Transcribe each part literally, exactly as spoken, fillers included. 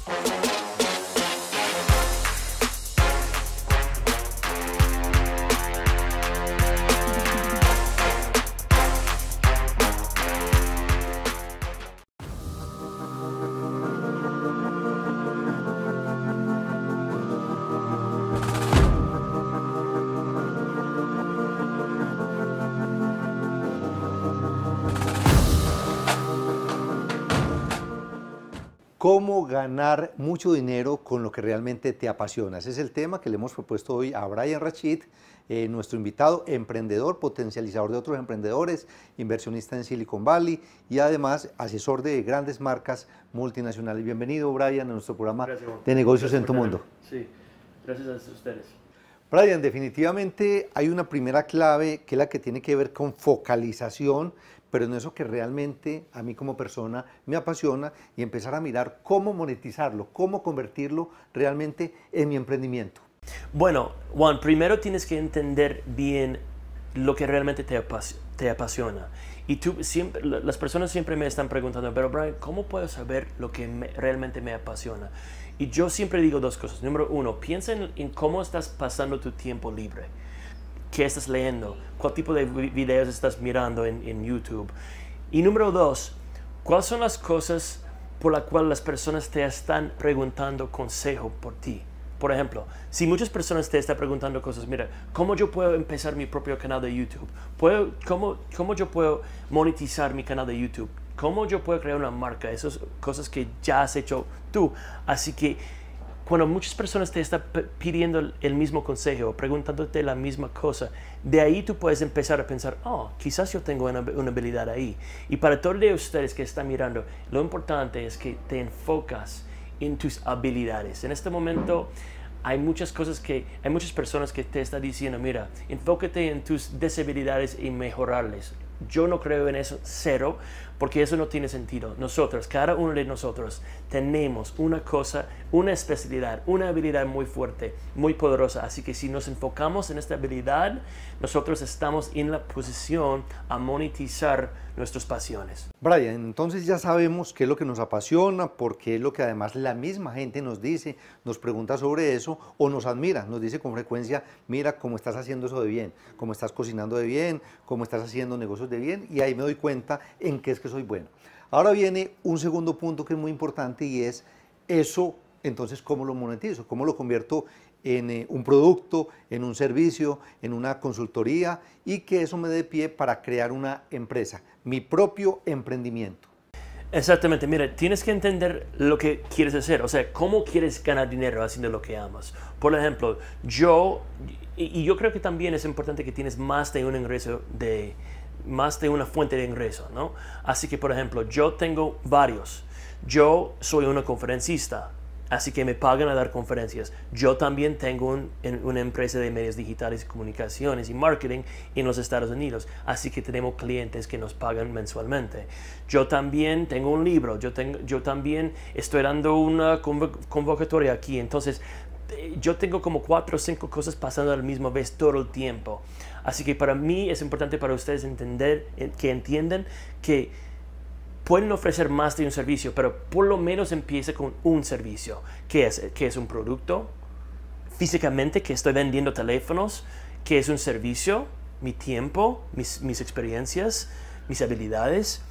¿Cómo ganar mucho dinero con lo que realmente te apasiona? Ese es el tema que le hemos propuesto hoy a Brian Rashid, eh, nuestro invitado, emprendedor, potencializador de otros emprendedores, inversionista en Silicon Valley y además asesor de grandes marcas multinacionales. Bienvenido, Brian, a nuestro programa gracias, de negocios gracias en tu mundo. Sí, gracias a ustedes. Brian, definitivamente hay una primera clave que es la que tiene que ver con focalización, pero en eso que realmente a mí como persona me apasiona y empezar a mirar cómo monetizarlo, cómo convertirlo realmente en mi emprendimiento. Bueno, Juan, primero tienes que entender bien lo que realmente te, apas te apasiona. Y tú siempre, las personas siempre me están preguntando, pero Brian, ¿cómo puedo saber lo que me, realmente me apasiona? Y yo siempre digo dos cosas. Número uno, piensa en, en cómo estás pasando tu tiempo libre. ¿Qué estás leyendo? ¿Cuál tipo de videos estás mirando en, en YouTube? Y número dos, ¿cuáles son las cosas por las cuales las personas te están preguntando consejo por ti? Por ejemplo, si muchas personas te están preguntando cosas, mira, ¿cómo yo puedo empezar mi propio canal de YouTube? ¿Puedo, cómo, ¿Cómo yo puedo monetizar mi canal de YouTube? ¿Cómo yo puedo crear una marca? Esas son cosas que ya has hecho tú. Así que cuando muchas personas te están pidiendo el mismo consejo, preguntándote la misma cosa, de ahí tú puedes empezar a pensar, oh, quizás yo tengo una, una habilidad ahí. Y para todos de ustedes que están mirando, lo importante es que te enfocas en tus habilidades. En este momento hay muchas cosas que, hay muchas personas que te están diciendo, mira, enfócate en tus deshabilidades y mejorarles. Yo no creo en eso, cero, porque eso no tiene sentido. Nosotros, cada uno de nosotros, tenemos una cosa, una especialidad, una habilidad muy fuerte, muy poderosa. Así que si nos enfocamos en esta habilidad, nosotros estamos en la posición a monetizar nuestras pasiones. Brian, entonces ya sabemos qué es lo que nos apasiona, porque es lo que además la misma gente nos dice, nos pregunta sobre eso o nos admira, nos dice con frecuencia, mira cómo estás haciendo eso de bien, cómo estás cocinando de bien, cómo estás haciendo negocios de bien, y ahí me doy cuenta en qué es que soy bueno. Ahora viene un segundo punto que es muy importante y es eso, entonces, ¿cómo lo monetizo? ¿Cómo lo convierto en eh, un producto, en un servicio, en una consultoría y que eso me dé pie para crear una empresa, mi propio emprendimiento? Exactamente, mira, tienes que entender lo que quieres hacer, o sea, cómo quieres ganar dinero haciendo lo que amas. Por ejemplo, yo, y, y yo creo que también es importante que tienes más de un ingreso de, más de una fuente de ingreso, ¿no? Así que, por ejemplo, yo tengo varios. Yo soy una conferencista, así que me pagan a dar conferencias. Yo también tengo un, en, una empresa de medios digitales, comunicaciones y marketing en los Estados Unidos, así que tenemos clientes que nos pagan mensualmente. Yo también tengo un libro, yo, tengo, yo también estoy dando una convo convocatoria aquí, entonces yo tengo como cuatro o cinco cosas pasando a la misma vez todo el tiempo. Así que para mí es importante para ustedes entender, que entiendan que pueden ofrecer más de un servicio, pero por lo menos empieza con un servicio. ¿Qué es? ¿Qué es un producto? Físicamente, que estoy vendiendo teléfonos. ¿Qué es un servicio? Mi tiempo, mis, mis experiencias, mis habilidades.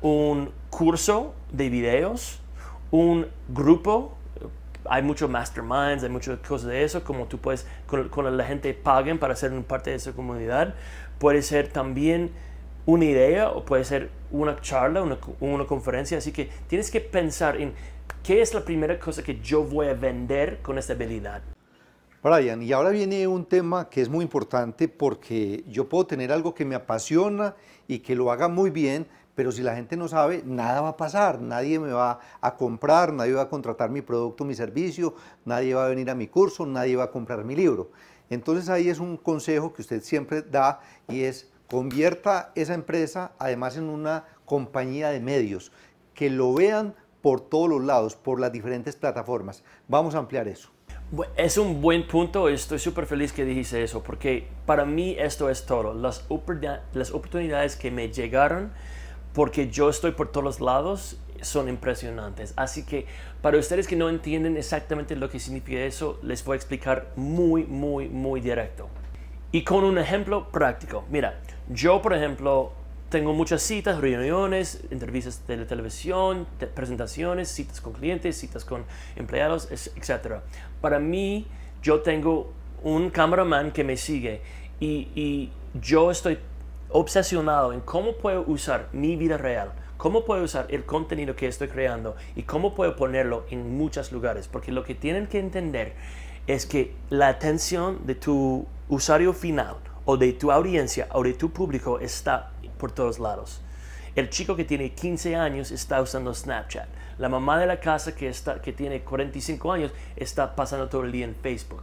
Un curso de videos. Un grupo. Hay muchos masterminds, hay muchas cosas de eso, como tú puedes, cuando la gente paguen para ser parte de esa comunidad. Puede ser también una idea o puede ser una charla, una, una conferencia. Así que tienes que pensar en qué es la primera cosa que yo voy a vender con esta habilidad. Brian, y ahora viene un tema que es muy importante porque yo puedo tener algo que me apasiona y que lo haga muy bien, pero si la gente no sabe, nada va a pasar, nadie me va a comprar, nadie va a contratar mi producto, mi servicio, nadie va a venir a mi curso, nadie va a comprar mi libro. Entonces ahí es un consejo que usted siempre da y es: convierta esa empresa además en una compañía de medios, que lo vean por todos los lados, por las diferentes plataformas. Vamos a ampliar eso. Es un buen punto, estoy súper feliz que dijiste eso, porque para mí esto es todo. Las, las oportunidades que me llegaron, porque yo estoy por todos los lados, son impresionantes. Así que para ustedes que no entienden exactamente lo que significa eso, les voy a explicar muy, muy, muy directo. Y con un ejemplo práctico. Mira, yo por ejemplo tengo muchas citas, reuniones, entrevistas de la televisión, te- presentaciones, citas con clientes, citas con empleados, etcétera. Para mí, yo tengo un cameraman que me sigue y, y yo estoy obsesionado en cómo puedo usar mi vida real, cómo puedo usar el contenido que estoy creando y cómo puedo ponerlo en muchos lugares. Porque lo que tienen que entender es que la atención de tu usuario final o de tu audiencia o de tu público está por todos lados. El chico que tiene quince años está usando Snapchat. La mamá de la casa que, está, que tiene cuarenta y cinco años está pasando todo el día en Facebook.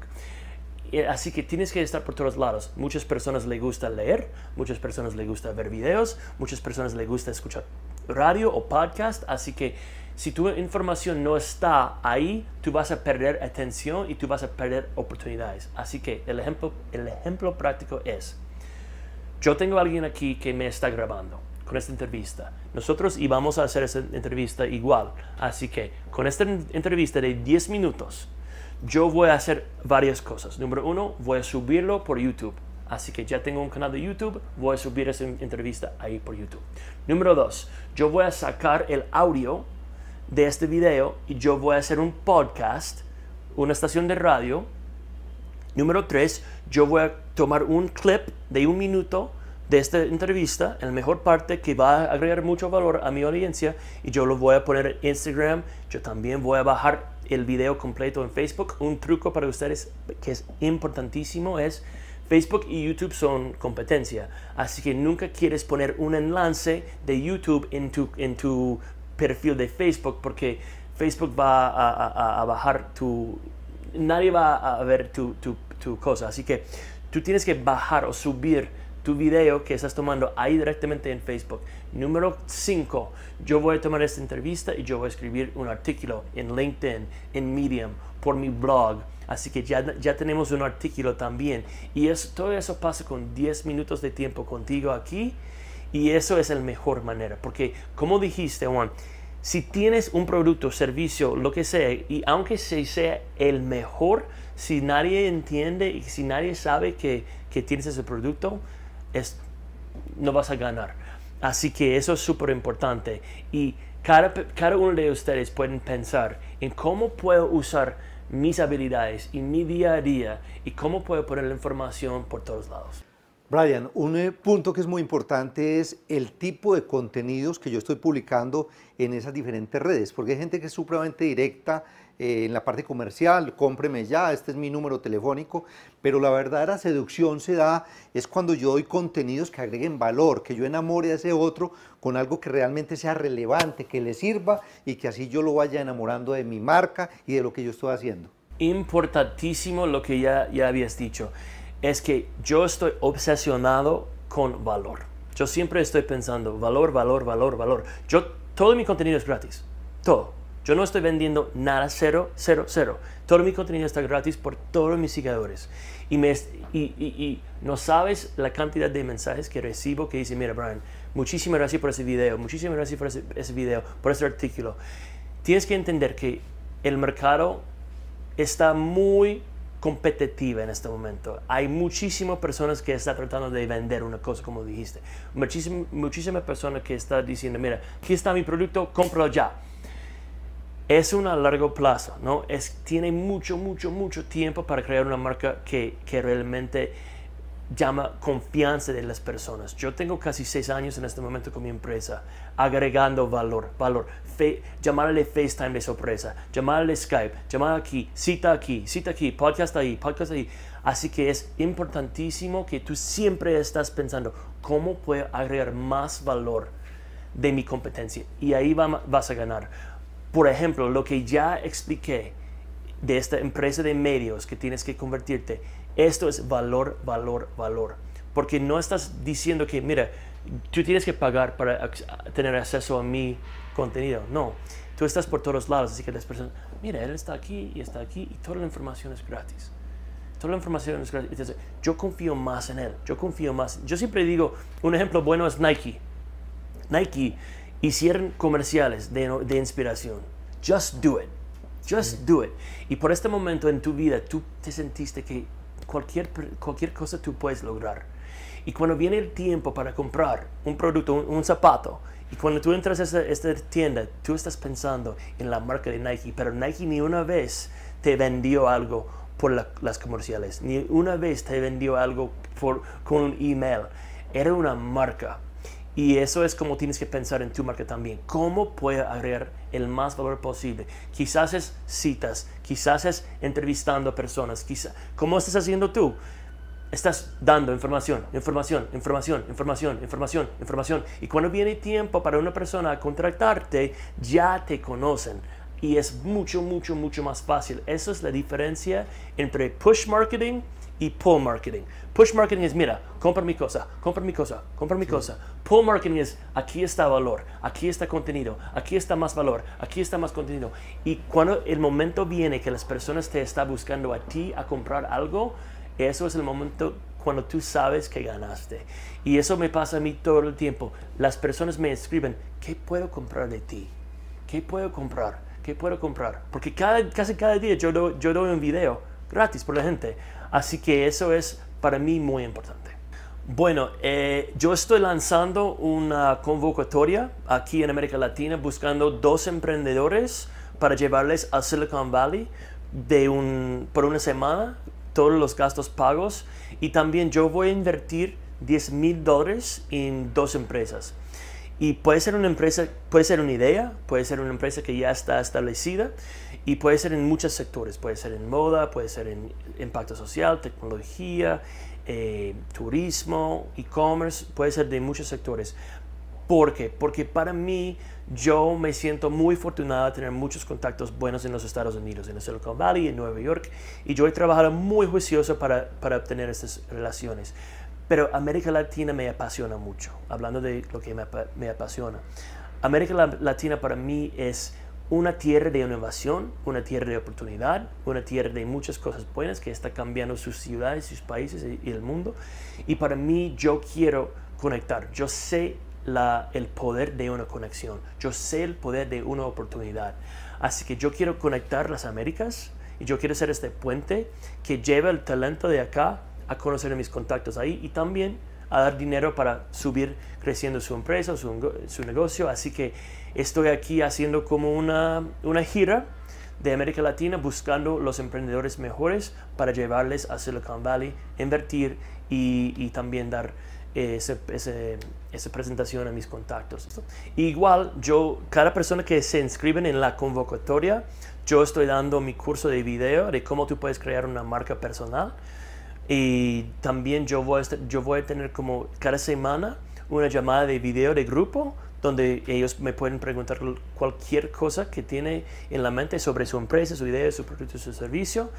Así que tienes que estar por todos lados. Muchas personas les gusta leer, muchas personas les gusta ver videos, muchas personas les gusta escuchar radio o podcast. Así que si tu información no está ahí, tú vas a perder atención y tú vas a perder oportunidades. Así que el ejemplo, el ejemplo práctico es, yo tengo a alguien aquí que me está grabando con esta entrevista. Nosotros íbamos a hacer esa entrevista igual. Así que con esta entrevista de diez minutos, yo voy a hacer varias cosas. Número uno, voy a subirlo por YouTube. Así que ya tengo un canal de YouTube, voy a subir esa entrevista ahí por YouTube. Número dos, yo voy a sacar el audio de este video y yo voy a hacer un podcast, una estación de radio. Número tres, yo voy a tomar un clip de un minuto de esta entrevista, en la mejor parte que va a agregar mucho valor a mi audiencia y yo lo voy a poner en Instagram. Yo también voy a bajar el video completo en Facebook. Un truco para ustedes que es importantísimo es Facebook y YouTube son competencia, así que nunca quieres poner un enlace de YouTube en tu, en tu perfil de Facebook porque Facebook va a, a, a bajar tu... nadie va a ver tu, tu, tu cosa, así que tú tienes que bajar o subir tu video que estás tomando ahí directamente en Facebook. Número cinco, yo voy a tomar esta entrevista y yo voy a escribir un artículo en LinkedIn, en Medium, por mi blog. Así que ya, ya tenemos un artículo también. Y es, todo eso pasa con diez minutos de tiempo contigo aquí. Y eso es la mejor manera. Porque como dijiste, Juan, si tienes un producto, servicio, lo que sea, y aunque se sea el mejor, si nadie entiende y si nadie sabe que, que tienes ese producto, es, no vas a ganar. Así que eso es súper importante. Y cada, cada uno de ustedes pueden pensar en cómo puedo usar mis habilidades y mi día a día y cómo puedo poner la información por todos lados. Brian, un eh, punto que es muy importante es el tipo de contenidos que yo estoy publicando en esas diferentes redes, porque hay gente que es supremamente directa eh, en la parte comercial, cómpreme ya, este es mi número telefónico, pero la verdadera seducción se da es cuando yo doy contenidos que agreguen valor, que yo enamore a ese otro con algo que realmente sea relevante, que le sirva y que así yo lo vaya enamorando de mi marca y de lo que yo estoy haciendo. Importantísimo lo que ya, ya habías dicho. Es que yo estoy obsesionado con valor. Yo siempre estoy pensando valor, valor, valor, valor. Yo, todo mi contenido es gratis. Todo. Yo no estoy vendiendo nada, cero, cero, cero. Todo mi contenido está gratis por todos mis seguidores. Y, me, y, y, y no sabes la cantidad de mensajes que recibo que dicen, mira Brian, muchísimas gracias por ese video, muchísimas gracias por ese, ese video, por ese artículo. Tienes que entender que el mercado está muy competitiva en este momento. Hay muchísimas personas que están tratando de vender una cosa, como dijiste. Muchísimas muchísima personas que están diciendo, mira, aquí está mi producto, cómpralo ya. Es un a largo plazo, ¿no? Es, tiene mucho, mucho, mucho tiempo para crear una marca que, que realmente llama confianza de las personas. Yo tengo casi seis años en este momento con mi empresa, agregando valor, valor. Fe, llamarle FaceTime de sorpresa, llamarle Skype, llamar aquí, cita aquí, cita aquí, podcast ahí, podcast ahí. Así que es importantísimo que tú siempre estás pensando, ¿cómo puedo agregar más valor de mi competencia? Y ahí va, vas a ganar. Por ejemplo, lo que ya expliqué de esta empresa de medios que tienes que convertirte, esto es valor, valor, valor. Porque no estás diciendo que, mira, tú tienes que pagar para tener acceso a mi contenido. No, tú estás por todos lados, así que las personas, mira, él está aquí y está aquí y toda la información es gratis. Toda la información es gratis. Entonces, yo confío más en él, yo confío más. Yo siempre digo, un ejemplo bueno es Nike. Nike Hicieron comerciales de, de inspiración. Just do it. Just do it. Y por este momento en tu vida, tú te sentiste que cualquier, cualquier cosa tú puedes lograr. Y cuando viene el tiempo para comprar un producto, un, un zapato, y cuando tú entras a esta, esta tienda, tú estás pensando en la marca de Nike, pero Nike ni una vez te vendió algo por la, las comerciales, ni una vez te vendió algo por, con un email. Era una marca. Y eso es como tienes que pensar en tu marca también. ¿Cómo puedo agregar el más valor posible? Quizás es citas, quizás es entrevistando a personas. Quizás, ¿cómo estás haciendo tú? Estás dando información, información, información, información, información, información. Y cuando viene tiempo para una persona a contratarte, ya te conocen. Y es mucho, mucho, mucho más fácil. Esa es la diferencia entre push marketing y pull marketing. Push marketing es, mira, compra mi cosa, compra mi cosa, compra mi sí. cosa. Pull marketing es, aquí está valor, aquí está contenido, aquí está más valor, aquí está más contenido. Y cuando el momento viene que las personas te están buscando a ti a comprar algo, eso es el momento cuando tú sabes que ganaste. Y eso me pasa a mí todo el tiempo. Las personas me escriben, ¿qué puedo comprar de ti? ¿Qué puedo comprar? ¿Qué puedo comprar? Porque cada, casi cada día yo, do, yo doy un video gratis por la gente. Así que eso es para mí muy importante. Bueno, eh, yo estoy lanzando una convocatoria aquí en América Latina buscando dos emprendedores para llevarles a Silicon Valley de un, por una semana, todos los gastos pagos. Y también yo voy a invertir diez mil dólares en dos empresas. Y puede ser una empresa, puede ser una idea, puede ser una empresa que ya está establecida y puede ser en muchos sectores. Puede ser en moda, puede ser en impacto social, tecnología, eh, turismo, e-commerce, puede ser de muchos sectores. ¿Por qué? Porque para mí yo me siento muy afortunado de tener muchos contactos buenos en los Estados Unidos, en el Silicon Valley, en Nueva York, y yo he trabajado muy juicioso para, para obtener estas relaciones. Pero América Latina me apasiona mucho, hablando de lo que me, me apasiona. América Latina para mí es una tierra de innovación, una tierra de oportunidad, una tierra de muchas cosas buenas que está cambiando sus ciudades, sus países y, y el mundo. Y para mí yo quiero conectar, yo sé la, el poder de una conexión, yo sé el poder de una oportunidad. Así que yo quiero conectar las Américas y yo quiero ser este puente que lleva el talento de acá a conocer a mis contactos ahí y también a dar dinero para subir creciendo su empresa, su, su negocio. Así que estoy aquí haciendo como una, una gira de América Latina buscando los emprendedores mejores para llevarles a Silicon Valley, invertir y, y también dar ese, ese, esa presentación a mis contactos. Igual, yo, cada persona que se inscriben en la convocatoria, yo estoy dando mi curso de video de cómo tú puedes crear una marca personal. Y también yo voy, a estar, yo voy a tener como cada semana una llamada de video de grupo donde ellos me pueden preguntar cualquier cosa que tiene en la mente sobre su empresa, su idea, su producto, su servicio.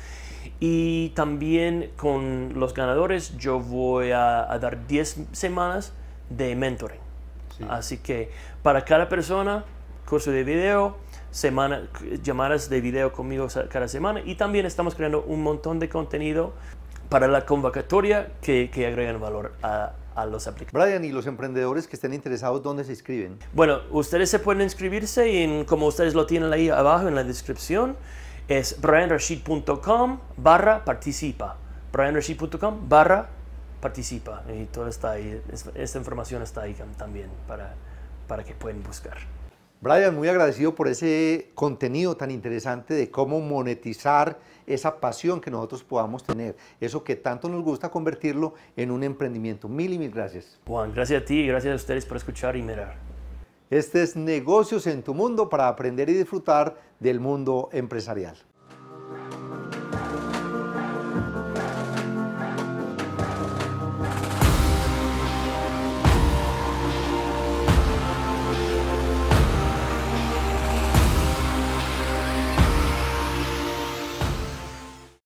Y también con los ganadores yo voy a, a dar diez semanas de mentoring. Sí. Así que para cada persona, curso de video, semana, llamadas de video conmigo cada semana. Y también estamos creando un montón de contenido para la convocatoria que, que agregan valor a, a los aplicantes. Brian, ¿y los emprendedores que estén interesados, dónde se inscriben? Bueno, ustedes se pueden inscribirse en, como ustedes lo tienen ahí abajo en la descripción, es brian rashid punto com barra participa. brian rashid punto com barra participa. Y todo está ahí, esta información está ahí también para, para que puedan buscar. Brian, muy agradecido por ese contenido tan interesante de cómo monetizar esa pasión que nosotros podamos tener, eso que tanto nos gusta convertirlo en un emprendimiento. Mil y mil gracias. Juan, gracias a ti y gracias a ustedes por escuchar y mirar. Este es Negocios en tu Mundo para aprender y disfrutar del mundo empresarial.